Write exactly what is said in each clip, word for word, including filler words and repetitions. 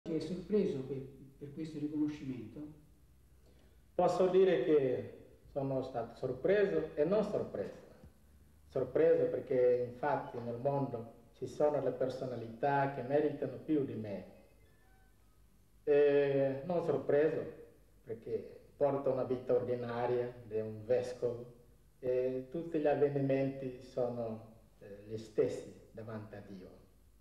Ti è sorpreso per, per questo riconoscimento? Posso dire che sono stato sorpreso e non sorpreso. Sorpreso perché infatti nel mondo ci sono le personalità che meritano più di me. E non sorpreso perché porto una vita ordinaria di un vescovo e tutti gli avvenimenti sono eh, gli stessi davanti a Dio.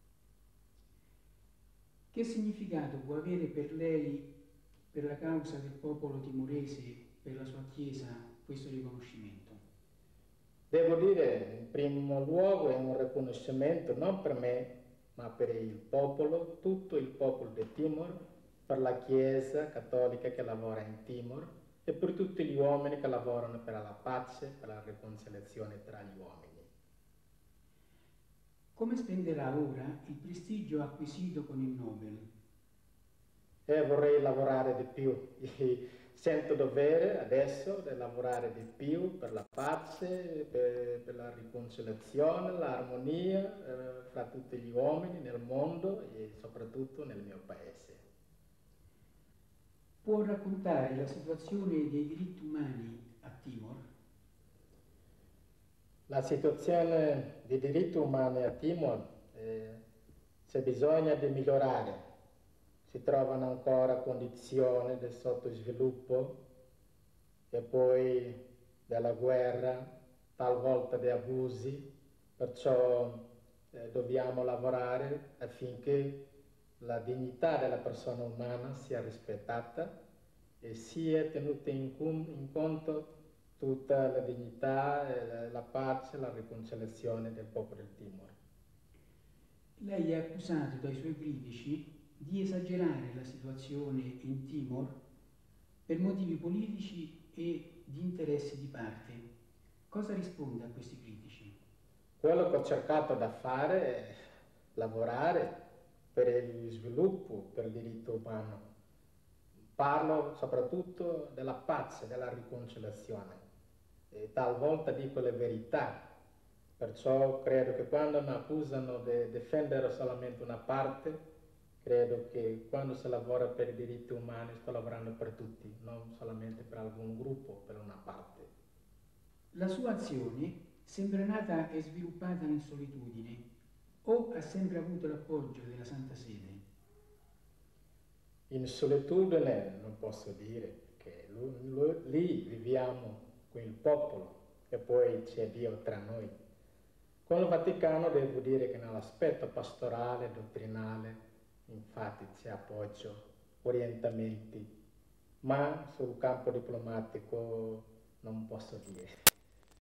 Che significato può avere per lei, per la causa del popolo timorese, per la sua Chiesa, questo riconoscimento? Devo dire, in primo luogo è un riconoscimento non per me, ma per il popolo, tutto il popolo di Timor, per la Chiesa cattolica che lavora in Timor e per tutti gli uomini che lavorano per la pace, per la riconciliazione tra gli uomini. Come spenderà ora il prestigio acquisito con il Nobel? E vorrei lavorare di più. Sento dovere adesso di lavorare di più per la pace, per, per la riconciliazione, l'armonia eh, fra tutti gli uomini nel mondo e soprattutto nel mio paese. Può raccontare la situazione dei diritti umani a Timor? La situazione dei diritti umani a Timor eh, c'è bisogno di migliorare. Si trovano ancora condizioni di sottosviluppo e poi della guerra, talvolta di abusi, perciò eh, dobbiamo lavorare affinché la dignità della persona umana sia rispettata e sia tenuta in, in conto tutta la dignità, eh, la pace, la riconciliazione del popolo del Timor. Lei è accusato dai suoi critici di esagerare la situazione in Timor per motivi politici e di interessi di parte. Cosa risponde a questi critici? Quello che ho cercato da fare è lavorare per il sviluppo, per il diritto umano. Parlo soprattutto della pace, della riconciliazione. E talvolta dico le verità, perciò credo che quando mi accusano di difendere solamente una parte, credo che quando si lavora per i diritti umani sto lavorando per tutti, non solamente per alcun gruppo, per una parte. La sua azione sembra nata e sviluppata in solitudine o ha sempre avuto l'appoggio della Santa Sede? In solitudine non posso dire, perché lui, lui, lì viviamo con il popolo e poi c'è Dio tra noi. Con il Vaticano devo dire che nell'aspetto pastorale, dottrinale, infatti c'è appoggio, orientamenti, ma sul campo diplomatico non posso dire.